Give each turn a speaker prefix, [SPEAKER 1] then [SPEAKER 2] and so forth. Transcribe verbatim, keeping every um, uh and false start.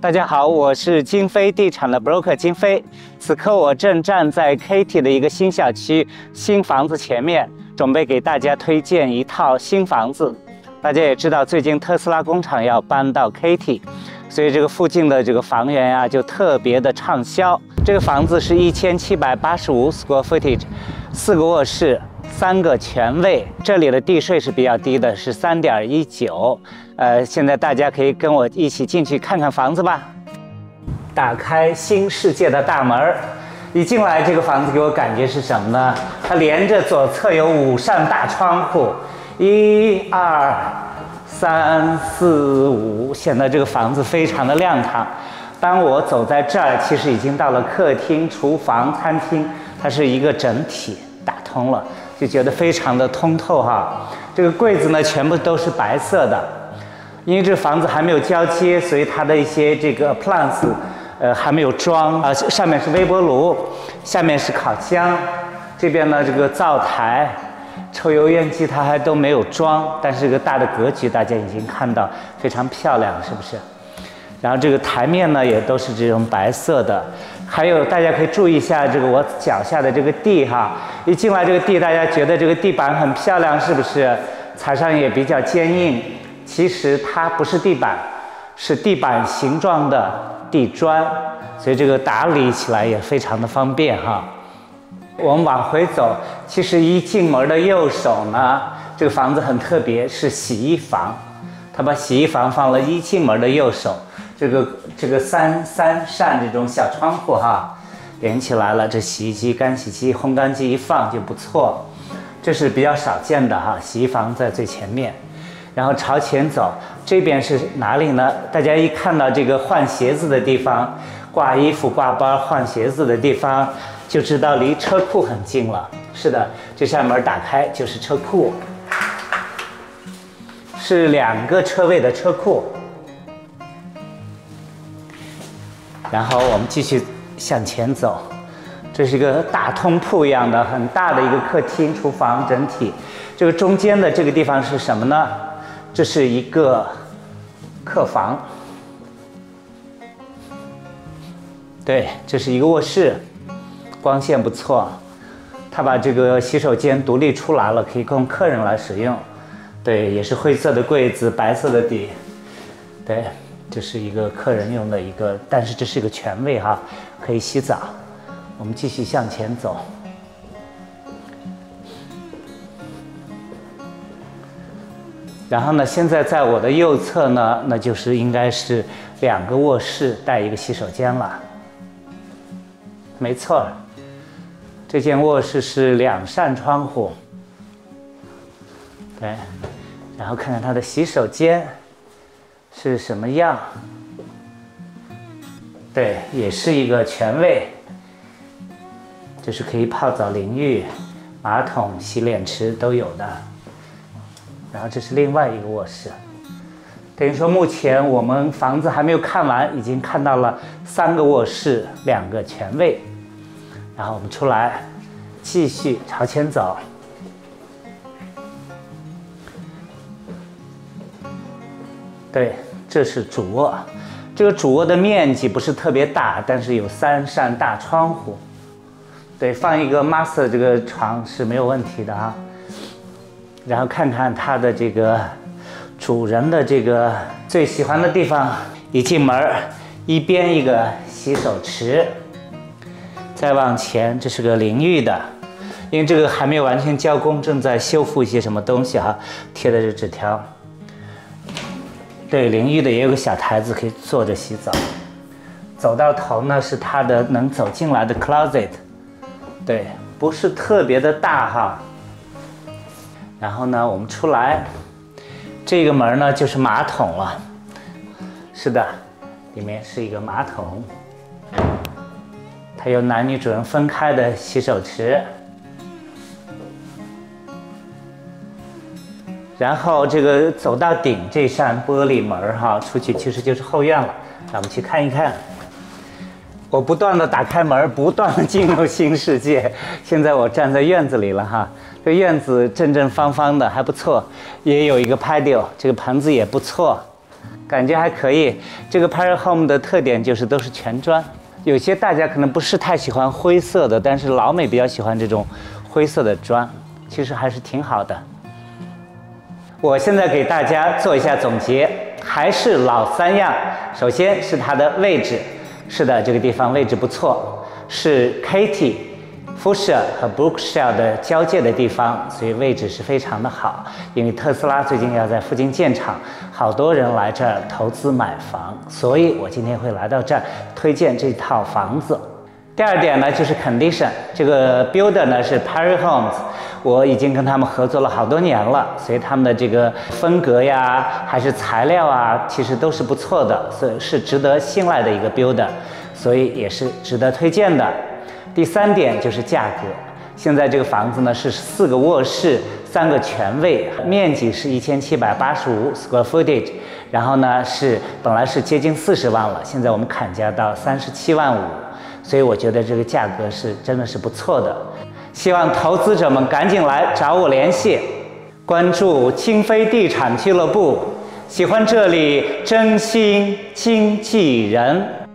[SPEAKER 1] 大家好，我是金飞地产的 broker 金飞。此刻我正站在 Katy 的一个新小区、新房子前面，准备给大家推荐一套新房子。大家也知道，最近特斯拉工厂要搬到 Katy， 所以这个附近的这个房源呀、啊、就特别的畅销。这个房子是一千七百八十五 square footage， 四个卧室。 三个全卫，这里的地税是比较低的，是 三点一九。呃，现在大家可以跟我一起进去看看房子吧。打开新世界的大门，一进来这个房子给我感觉是什么呢？它连着左侧有五扇大窗户，一二三四五，显得这个房子非常的亮堂。当我走在这儿，其实已经到了客厅、厨房、餐厅，它是一个整体打通了。 就觉得非常的通透哈，这个柜子呢全部都是白色的，因为这房子还没有交接，所以它的一些这个 plants， 呃还没有装啊、呃，上面是微波炉，下面是烤箱，这边呢这个灶台、抽油烟机它还都没有装，但是这个大的格局大家已经看到非常漂亮，是不是？然后这个台面呢也都是这种白色的。 还有，大家可以注意一下这个我脚下的这个地哈，一进来这个地，大家觉得这个地板很漂亮，是不是？踩上也比较坚硬。其实它不是地板，是地板形状的地砖，所以这个打理起来也非常的方便哈。我们往回走，其实一进门的右手呢，这个房子很特别，是洗衣房，它把洗衣房放了一进门的右手。 这个这个三三扇这种小窗户哈，连起来了。这洗衣机、干洗机、烘干机一放就不错，这是比较少见的哈。洗衣房在最前面，然后朝前走，这边是哪里呢？大家一看到这个换鞋子的地方，挂衣服、挂包、换鞋子的地方，就知道离车库很近了。是的，这扇门打开就是车库，是两个车位的车库。 然后我们继续向前走，这是一个大通铺一样的很大的一个客厅、厨房整体。这个中间的这个地方是什么呢？这是一个客房，对，这是一个卧室，光线不错。他把这个洗手间独立出来了，可以供客人来使用。对，也是灰色的柜子，白色的底，对。 这是一个客人用的一个，但是这是一个全卫哈，可以洗澡。我们继续向前走，然后呢，现在在我的右侧呢，那就是应该是两个卧室带一个洗手间了。没错，这间卧室是两扇窗户，对，然后看看它的洗手间。 是什么样？对，也是一个全卫，就是可以泡澡淋浴、马桶、洗脸池都有的。然后这是另外一个卧室，等于说目前我们房子还没有看完，已经看到了三个卧室、两个全卫。然后我们出来，继续朝前走。 对，这是主卧，这个主卧的面积不是特别大，但是有三扇大窗户。对，放一个 master 这个床是没有问题的啊。然后看看它的这个主人的这个最喜欢的地方，一进门，一边一个洗手池，再往前这是个淋浴的，因为这个还没有完全交工，正在修复一些什么东西哈，贴的这纸条。 对，淋浴的也有个小台子可以坐着洗澡。走到头呢是它的能走进来的 closet， 对，不是特别的大哈。然后呢，我们出来，这个门呢就是马桶了。是的，里面是一个马桶，它有男女主人分开的洗手池。 然后这个走到顶这扇玻璃门哈，出去其实就是后院了。让我们去看一看。我不断的打开门，不断的进入新世界。现在我站在院子里了哈，这院子正正方方的，还不错，也有一个 patio， 这个盆子也不错。 感觉还可以。这个 Parry Home 的特点就是都是全砖，有些大家可能不是太喜欢灰色的，但是老美比较喜欢这种灰色的砖，其实还是挺好的。我现在给大家做一下总结，还是老三样。首先是它的位置，是的，这个地方位置不错，是 Katy、Fuchsia 和 Brookshire 的交界的地方，所以位置是非常的好。因为特斯拉最近要在附近建厂，好多人来这儿投资买房，所以我今天会来到这儿推荐这套房子。第二点呢，就是 condition， 这个 builder 呢是 Parry Homes， 我已经跟他们合作了好多年了，所以他们的这个风格呀，还是材料啊，其实都是不错的，所以是值得信赖的一个 builder， 所以也是值得推荐的。第三点就是价格，现在这个房子呢是四个卧室，三个全卫，面积是一千七百八十五 square footage， 然后呢是本来是接近四十万了，现在我们砍价到三十七万五。所以我觉得这个价格是真的是不错的，希望投资者们赶紧来找我联系，关注清飞地产俱乐部，喜欢这里真心经纪人。